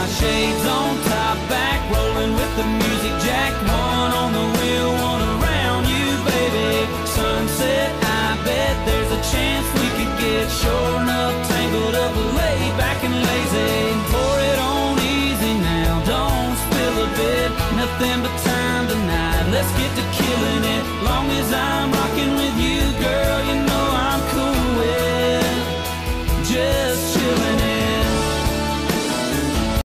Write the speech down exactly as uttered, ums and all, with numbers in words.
shades on, top back, rolling with the music jack. One on the wheel, one around you, baby. Sunset, I bet there's a chance we could get sure enough tangled up, laid back and lazy. Pour it on easy now, don't spill a bit. Nothing but time tonight, let's get to killing it. Long as I'm rocking